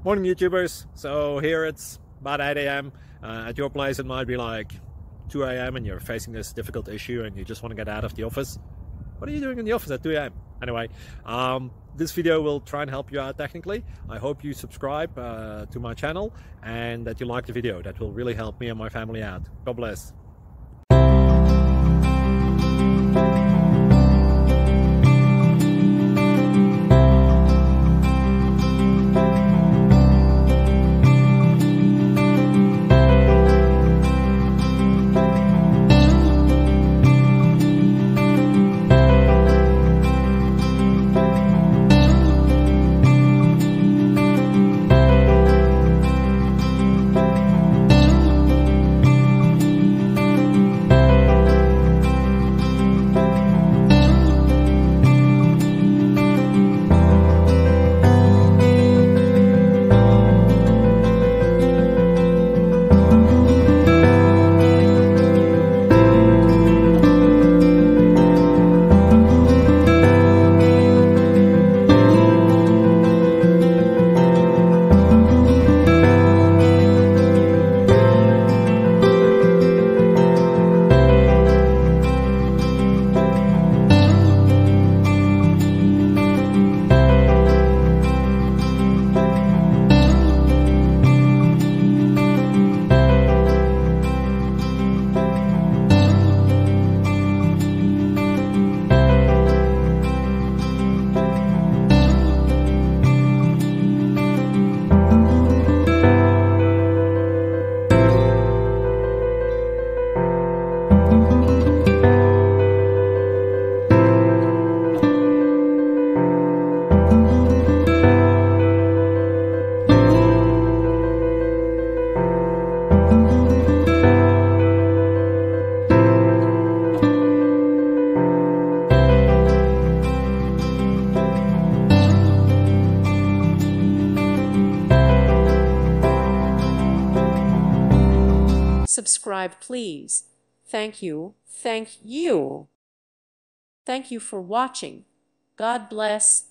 Morning YouTubers. So here it's about 8 a.m. At your place it might be like 2 a.m. and you're facing this difficult issue and you just want to get out of the office. What are you doing in the office at 2 a.m.? Anyway, this video will try and help you out technically. I hope you subscribe to my channel and that you like the video. That will really help me and my family out. God bless. Subscribe, please. Thank you. Thank you. Thank you for watching. God bless.